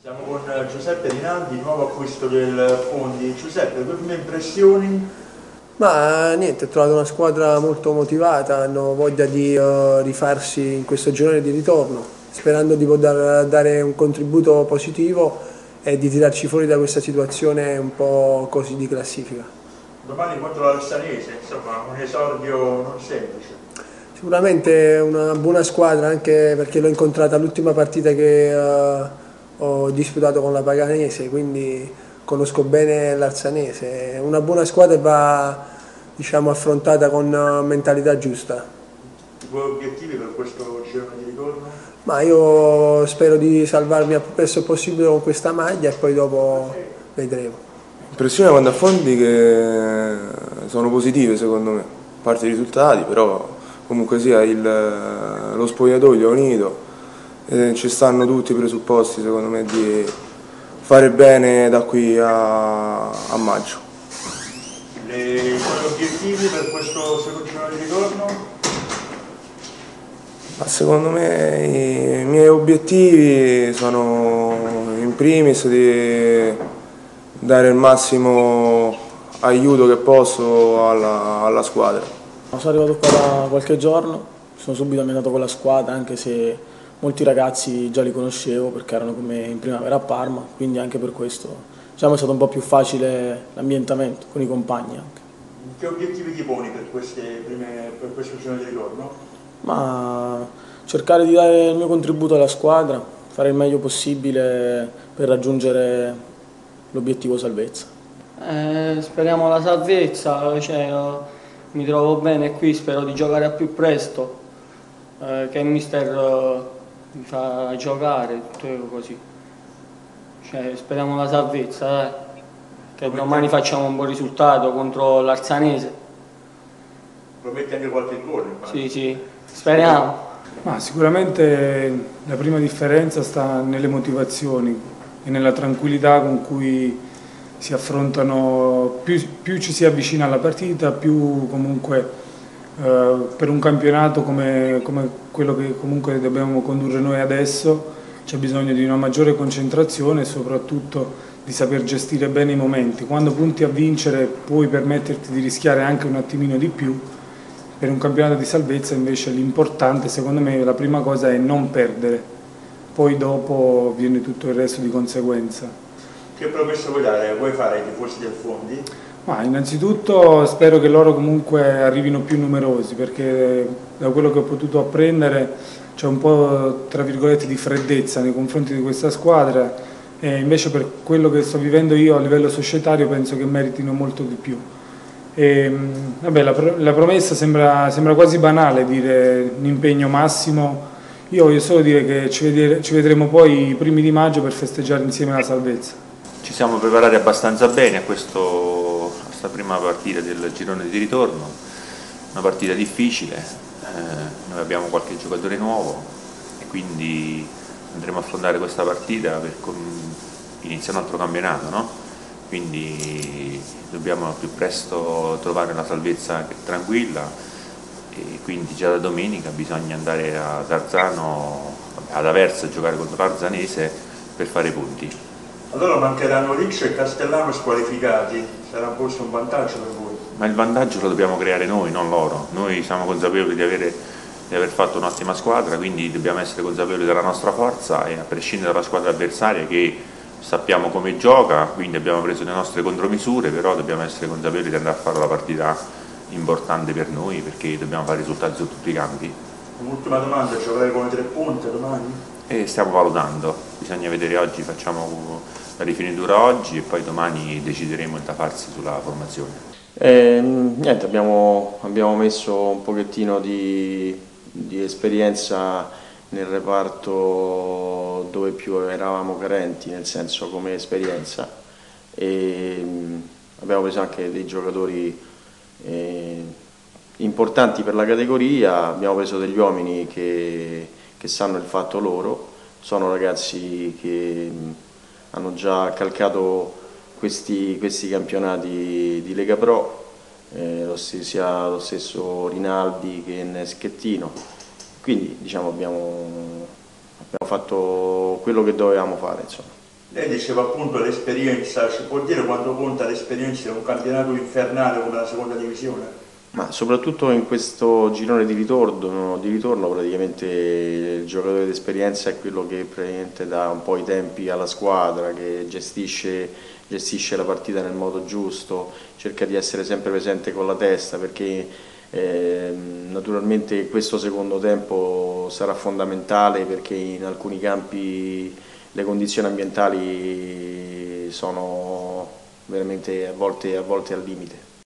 Siamo con Giuseppe Rinaldi, nuovo acquisto del Fondi. Giuseppe, le tue prime impressioni? Ma niente, ho trovato una squadra molto motivata, hanno voglia di rifarsi in questo girone di ritorno, sperando di poter dare un contributo positivo e di tirarci fuori da questa situazione un po' così di classifica. Domani contro l'Alsanese, insomma un esordio non semplice. Sicuramente una buona squadra, anche perché l'ho incontrata all'ultima partita che ho disputato con la Paganese, quindi conosco bene l'Arsanese. Una buona squadra va, diciamo, affrontata con mentalità giusta. I tuoi obiettivi per questo girone di ritorno? Ma io spero di salvarmi al più presto possibile con questa maglia e poi dopo vedremo. L'impressione quando affondi che sono positive secondo me, a parte i risultati, però comunque sia lo spogliatoio è unito e ci stanno tutti i presupposti secondo me di fare bene da qui a maggio. I tuoi obiettivi per questo secondo girone di ritorno? Ma secondo me i miei obiettivi sono in primis di dare il massimo aiuto che posso alla squadra. Sono arrivato qua da qualche giorno, sono subito allenato con la squadra, anche se molti ragazzi già li conoscevo perché erano con me in primavera a Parma, quindi anche per questo diciamo, è stato un po' più facile l'ambientamento con i compagni anche. Che obiettivi ti poni per questo girone di ritorno? Ma cercare di dare il mio contributo alla squadra, fare il meglio possibile per raggiungere l'obiettivo salvezza. Speriamo la salvezza, mi trovo bene qui, spero di giocare al più presto, che il mister mi fa giocare, tutto così. Speriamo la salvezza, dai. Che domani facciamo un buon risultato contro l'Arsanese. Prometti anche qualche gol? Sì, speriamo. Ma sicuramente la prima differenza sta nelle motivazioni e nella tranquillità con cui si affrontano, più ci si avvicina alla partita, più comunque per un campionato come quello che comunque dobbiamo condurre noi adesso c'è bisogno di una maggiore concentrazione e soprattutto di saper gestire bene i momenti. Quando punti a vincere puoi permetterti di rischiare anche un attimino di più. Per un campionato di salvezza invece l'importante, secondo me, la prima cosa è non perdere, poi dopo viene tutto il resto di conseguenza. Che promessa vuoi fare ai tifosi del Fondi? Ma innanzitutto spero che loro comunque arrivino più numerosi, perché da quello che ho potuto apprendere c'è un po' tra virgolette di freddezza nei confronti di questa squadra e invece per quello che sto vivendo io a livello societario penso che meritino molto di più. Vabbè, la promessa sembra quasi banale dire un impegno massimo. Io voglio solo dire che ci vedremo poi i primi di maggio per festeggiare insieme la salvezza. Ci siamo preparati abbastanza bene a questa prima partita del girone di ritorno, una partita difficile, noi abbiamo qualche giocatore nuovo e quindi andremo a affrontare questa partita per iniziare un altro campionato, no? Quindi dobbiamo al più presto trovare una salvezza tranquilla e quindi già da domenica bisogna andare ad Aversa a giocare contro l'Arsanese per fare i punti. Allora mancheranno Riccio e Castellano squalificati, sarà forse un vantaggio per voi? Ma il vantaggio lo dobbiamo creare noi, non loro. Noi siamo consapevoli di aver fatto un'ottima squadra, quindi dobbiamo essere consapevoli della nostra forza e a prescindere dalla squadra avversaria che sappiamo come gioca, quindi abbiamo preso le nostre contromisure, però dobbiamo essere consapevoli di andare a fare la partita importante per noi perché dobbiamo fare risultati su tutti i campi. Un'ultima domanda, giocare con le 3 punte domani? E stiamo valutando, bisogna vedere oggi, facciamo la rifinitura oggi e poi domani decideremo da farsi sulla formazione. Niente, abbiamo messo un pochettino di esperienza nel reparto dove più eravamo carenti, nel senso come esperienza, e abbiamo preso anche dei giocatori importanti per la categoria, abbiamo preso degli uomini che sanno il fatto loro, sono ragazzi che hanno già calcato questi campionati di Lega Pro, sia lo stesso Rinaldi che Neschettino, quindi diciamo abbiamo fatto quello che dovevamo fare, insomma. Lei diceva appunto l'esperienza, si può dire quanto conta l'esperienza in un campionato infernale come la seconda divisione? Ma soprattutto in questo girone di ritorno praticamente il giocatore d'esperienza è quello che praticamente dà un po' i tempi alla squadra, che gestisce la partita nel modo giusto, cerca di essere sempre presente con la testa, perché naturalmente questo secondo tempo sarà fondamentale, perché in alcuni campi le condizioni ambientali sono veramente a volte al limite.